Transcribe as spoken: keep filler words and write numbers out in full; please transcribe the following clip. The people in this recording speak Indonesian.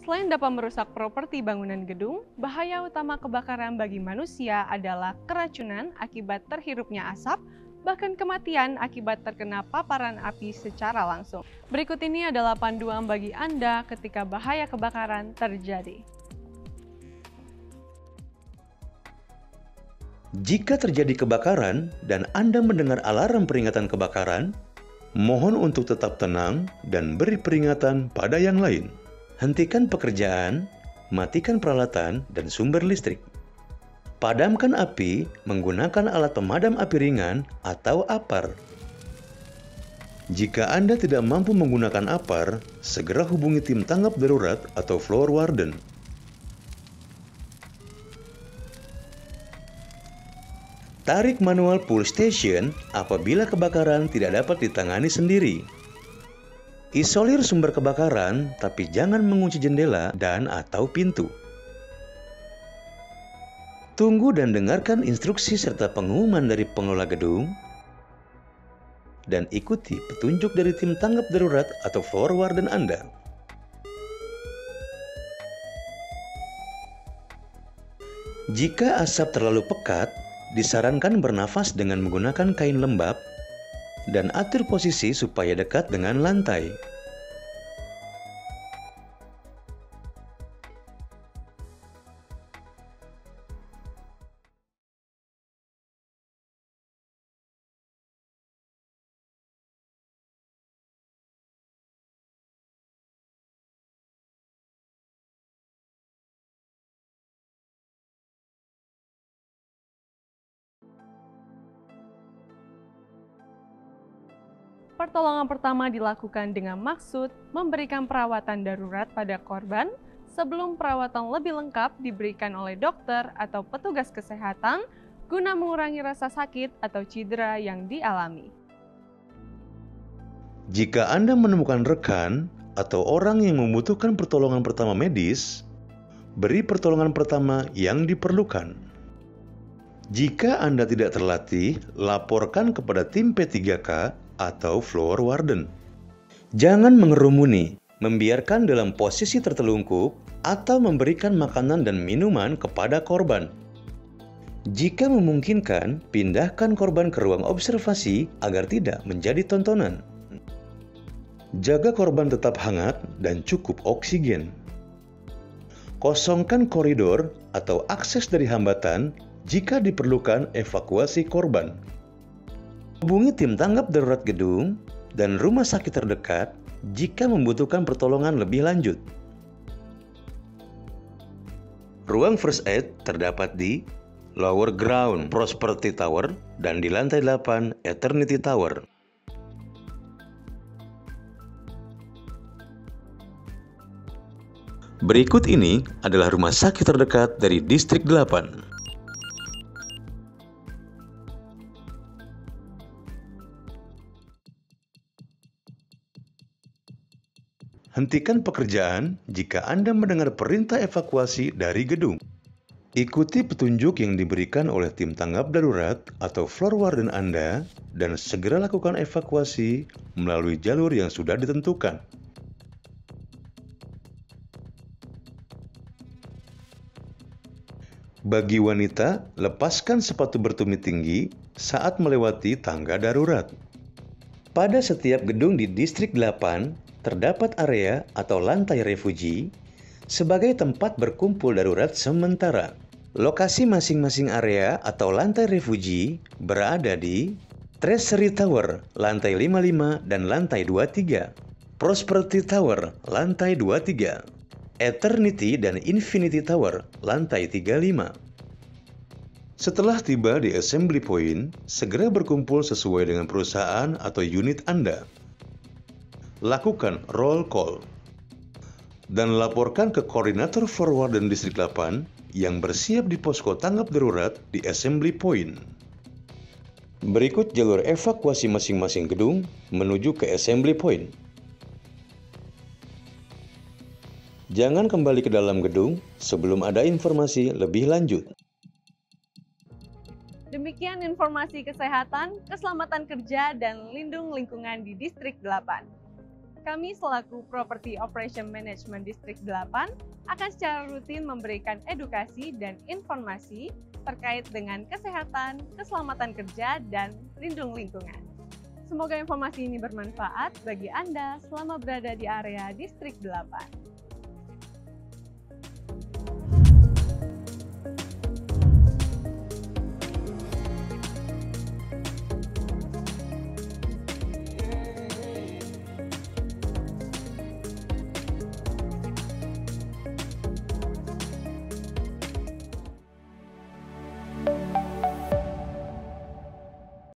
Selain dapat merusak properti bangunan gedung, bahaya utama kebakaran bagi manusia adalah keracunan akibat terhirupnya asap, bahkan kematian akibat terkena paparan api secara langsung. Berikut ini adalah panduan bagi Anda ketika bahaya kebakaran terjadi. Jika terjadi kebakaran dan Anda mendengar alarm peringatan kebakaran, mohon untuk tetap tenang dan beri peringatan pada yang lain. Hentikan pekerjaan, matikan peralatan dan sumber listrik. Padamkan api menggunakan alat pemadam api ringan atau apar. Jika Anda tidak mampu menggunakan apar, segera hubungi tim tanggap darurat atau floor warden. Tarik manual pull station apabila kebakaran tidak dapat ditangani sendiri. Isolir sumber kebakaran, tapi jangan mengunci jendela dan atau pintu. Tunggu dan dengarkan instruksi serta pengumuman dari pengelola gedung, dan ikuti petunjuk dari tim tanggap darurat atau floor warden Anda. Jika asap terlalu pekat, disarankan bernafas dengan menggunakan kain lembab dan atur posisi supaya dekat dengan lantai. Pertolongan pertama dilakukan dengan maksud memberikan perawatan darurat pada korban sebelum perawatan lebih lengkap diberikan oleh dokter atau petugas kesehatan guna mengurangi rasa sakit atau cedera yang dialami. Jika Anda menemukan rekan atau orang yang membutuhkan pertolongan pertama medis, beri pertolongan pertama yang diperlukan. Jika Anda tidak terlatih, laporkan kepada tim P tiga K atau floor warden. Jangan mengerumuni, membiarkan dalam posisi tertelungkup, atau memberikan makanan dan minuman kepada korban. Jika memungkinkan, pindahkan korban ke ruang observasi agar tidak menjadi tontonan. Jaga korban tetap hangat dan cukup oksigen. Kosongkan koridor atau akses dari hambatan jika diperlukan evakuasi korban. Hubungi tim tanggap darurat gedung dan rumah sakit terdekat jika membutuhkan pertolongan lebih lanjut. Ruang first aid terdapat di Lower Ground Prosperity Tower dan di lantai delapan Eternity Tower. Berikut ini adalah rumah sakit terdekat dari Distrik delapan. Hentikan pekerjaan jika Anda mendengar perintah evakuasi dari gedung. Ikuti petunjuk yang diberikan oleh tim tanggap darurat atau floor warden Anda dan segera lakukan evakuasi melalui jalur yang sudah ditentukan. Bagi wanita, lepaskan sepatu bertumit tinggi saat melewati tangga darurat. Pada setiap gedung di Distrik delapan, terdapat area atau lantai refugi sebagai tempat berkumpul darurat sementara. Lokasi masing-masing area atau lantai refugi berada di Treasury Tower, lantai lima puluh lima dan lantai dua puluh tiga, Prosperity Tower, lantai dua puluh tiga, Eternity dan Infinity Tower, lantai tiga puluh lima. Setelah tiba di Assembly Point, segera berkumpul sesuai dengan perusahaan atau unit Anda. Lakukan roll call dan laporkan ke koordinator forward dan distrik delapan yang bersiap di posko tanggap darurat di Assembly Point. Berikut jalur evakuasi masing-masing gedung menuju ke Assembly Point. Jangan kembali ke dalam gedung sebelum ada informasi lebih lanjut. Demikian informasi kesehatan, keselamatan kerja, dan lindung lingkungan di Distrik delapan. Kami selaku Property Operation Management Distrik delapan akan secara rutin memberikan edukasi dan informasi terkait dengan kesehatan, keselamatan kerja, dan lindung lingkungan. Semoga informasi ini bermanfaat bagi Anda selama berada di area Distrik delapan.